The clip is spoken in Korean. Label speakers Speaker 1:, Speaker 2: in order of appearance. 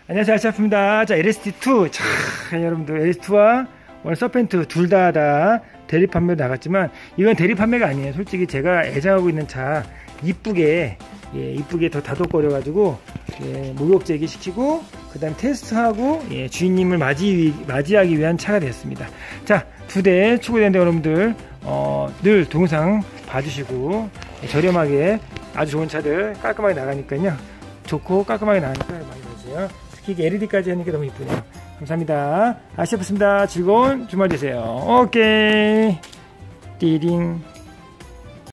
Speaker 1: 안녕하세요, 알차프입니다. 자, LST2. 자, 여러분들, LST2와 오늘 서펜트 둘 다 대리 판매로 나갔지만, 이건 대리 판매가 아니에요. 솔직히 제가 애정하고 있는 차, 이쁘게 더 다독거려가지고, 목욕 제기 시키고, 그 다음 테스트하고, 주인님을 맞이하기 위한 차가 되었습니다. 자, 2대 추구되는데 여러분들, 늘 동영상 봐주시고, 저렴하게 아주 좋은 차들 깔끔하게 나가니까요. 좋고 깔끔하게 나가니까 많이 봐주세요. 특히 LED까지 하니까 너무 이쁘네요. 감사합니다. 아시아프습니다. 즐거운 주말 되세요. 오케이. 띠링.